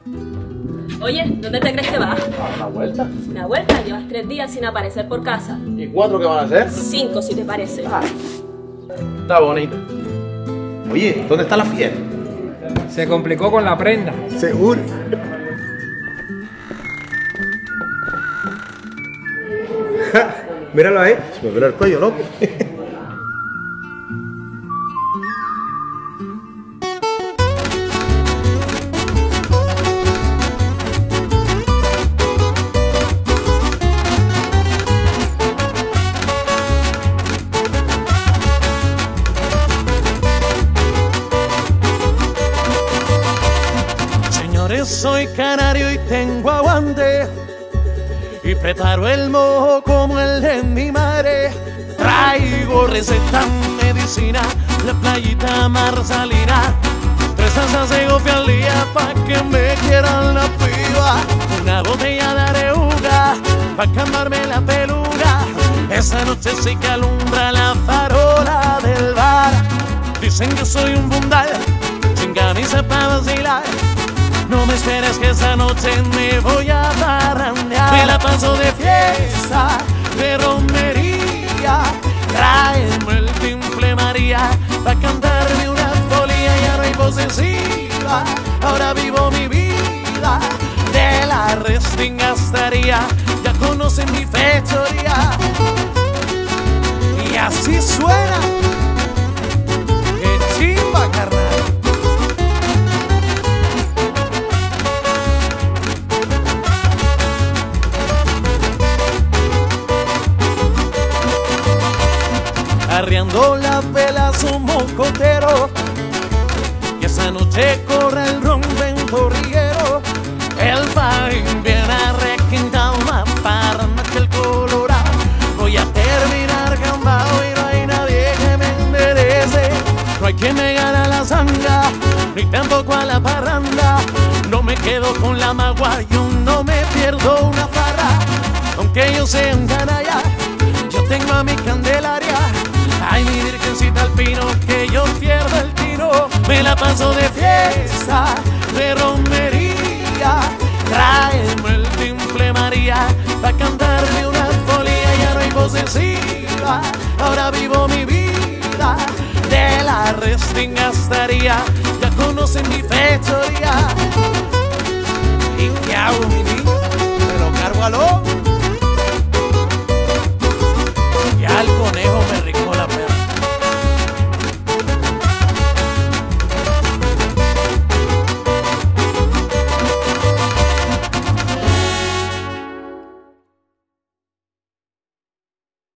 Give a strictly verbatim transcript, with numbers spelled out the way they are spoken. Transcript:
Oye, ¿dónde te crees que vas? ¿A una vuelta? ¿Una vuelta? Llevas tres días sin aparecer por casa. ¿Y cuatro qué van a hacer? Cinco, si te parece. Ah, está bonita. Oye, ¿dónde está la fiesta? Se complicó con la prenda. Seguro. Míralo ahí. Se me pela el cuello, loco. Soy canario y tengo aguante y preparo el mojo como el de mi madre. Traigo receta medicina, la playita marsalina, tres salsas de gofio al día pa' que me quieran la piba. Una botella de areuga pa' cambiarme la peluga. Esa noche sí que alumbra la farola del bar. Dicen que soy un bundal sin camisa pa' vacilar. No me esperes que esa noche me voy a parrandear. Me la paso de fiesta, de romería. Tráeme el timple María pa' cantarme una folía. Ya no hay posesiva, ahora vivo mi vida. De la resting gastaría, ya conocen mi fechoría. Y así suena. ¡Qué chimba, carnal! Arriando las velas un mocotero, y esa noche corre el ron ventorriguero. El país viene requintado más parranda que el Colorado. Voy a terminar gambado y no hay nadie que me enderece. No hay quien me gane la zanga, ni tampoco a la parranda. No me quedo con la magua, yo no me pierdo una farra. Aunque yo sea un canalla, yo tengo a mi Candelaria. Ay, mi virgencita al pino, que yo pierdo el tiro. Me la paso de fiesta, de romería. Tráeme el timple María pa' cantarme una folía. Ya no hay posesiva, ahora vivo mi vida. De la resting gastaría, ya conocen mi fechoría.